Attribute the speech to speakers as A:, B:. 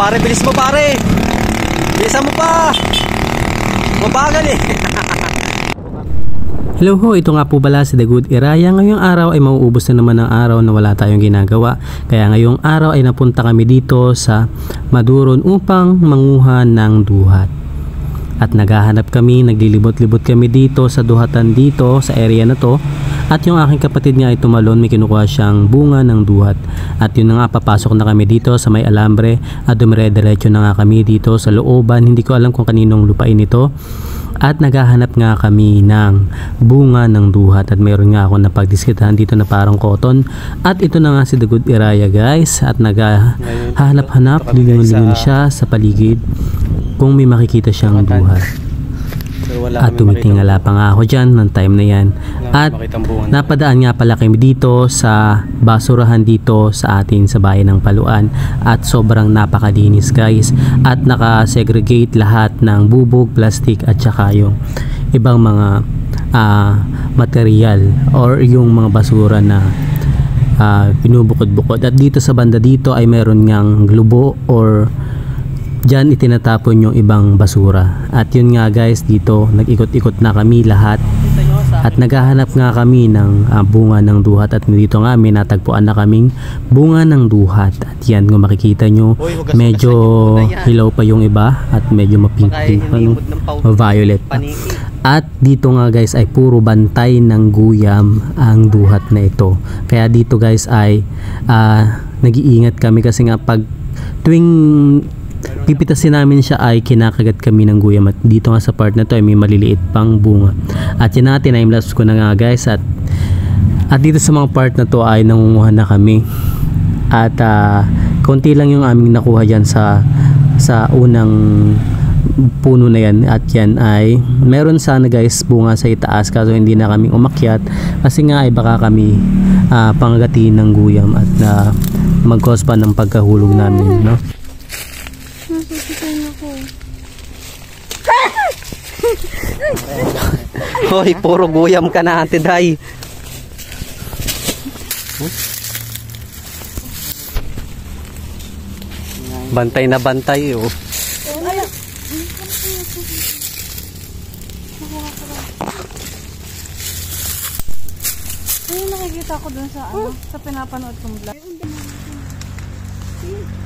A: pare, bilis mo pare. Bilisan mo pa. Mabagal eh.
B: Hello ho, ito nga po pala si The Good Iraya. Ngayong araw ay mauubos na naman ang araw na wala tayong ginagawa. Kaya ngayong araw ay napunta kami dito sa Maduron upang manguha ng duhat. At naghahanap kami, naglilibot-libot kami dito sa duhatan dito sa area na to. At yung aking kapatid nga ay tumalon, may kinukuha siyang bunga ng duhat. At yun na nga, papasok na kami dito sa may alambre at dumire-diretso na nga kami dito sa looban. Hindi ko alam kung kaninong lupain ito. At naghahanap nga kami ng bunga ng duhat. At mayroon nga ako napagdiskitahan dito na parang cotton. At ito na nga si The Good Iraya guys. At naghahanap-hanap, lingon-lingon siya sa paligid kung may makikita siyang duhat. At tumitingala pa nga ako dyan ng time na yan. At napadaan nga pala kami dito sa basurahan dito sa atin sa bayan ng Paluan. At sobrang napakalinis guys. At naka-segregate lahat ng bubog, plastic at saka yung ibang mga material or yung mga basura na pinubukod-bukod. At dito sa banda dito ay meron ngang glubo or diyan itinatapon yung ibang basura. At yun nga guys, dito nag-ikot-ikot na kami lahat at naghahanap nga kami ng bunga ng duhat. At dito nga may natagpuan na kaming bunga ng duhat. At yan, kung makikita nyo, medyo hilaw pa yung iba at medyo mapink-pink pa, violet pa. At dito nga guys ay puro bantay ng guyam ang duhat na ito. Kaya dito guys ay nag-iingat kami kasi nga pag tuwing pipitasin namin siya ay kinakagat kami ng guyam. At dito nga sa part na to ay may maliliit pang bunga. At yun natin, time-lapse ko na nga guys. At dito sa mga part na to ay nangunguha na kami. At konti lang yung aming nakuha dyan sa unang puno na yan. At yan ay meron sana guys bunga sa itaas, kaso hindi na kami umakyat kasi nga ay baka kami pangagatin ng guyam at mag-cause pa ng pagkahulog namin, no?
A: Hoy, puro guyam ka na, Ate Day. Bantay na bantay, oh.
C: Ayun, nakikita ko dun sa pinapanood kong vlog.